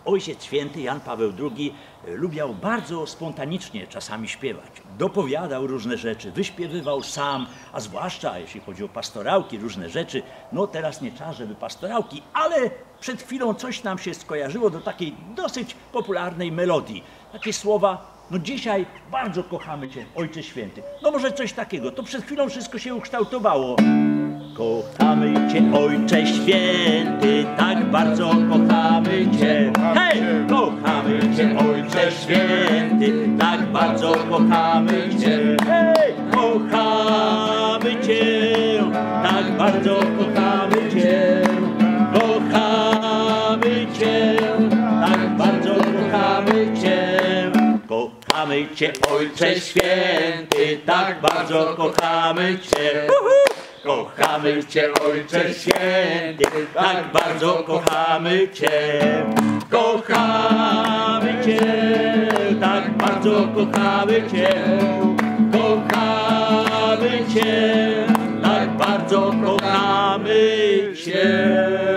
Ojciec Święty Jan Paweł II lubiał bardzo spontanicznie czasami śpiewać. Dopowiadał różne rzeczy, wyśpiewywał sam, a zwłaszcza jeśli chodzi o pastorałki, różne rzeczy. No teraz nie czas, żeby pastorałki, ale przed chwilą coś nam się skojarzyło do takiej dosyć popularnej melodii. Takie słowa: no dzisiaj bardzo kochamy Cię, Ojcze Święty. No może coś takiego, to przed chwilą wszystko się ukształtowało. Kochamy Cię, Ojcze Święty, tak bardzo kochamy Cię. Hej! Kochamy Cię, Ojcze Święty, tak bardzo kochamy Cię. Hej! Kochamy Cię, tak bardzo kochamy Cię. Kochamy Cię, tak bardzo kochamy Cię. Kochamy Cię, Ojcze Święty, tak bardzo kochamy Cię. Kochamy Cię, Ojcze Święty, tak bardzo kochamy Cię. Kochamy Cię, tak bardzo kochamy Cię. Kochamy Cię, tak bardzo kochamy Cię.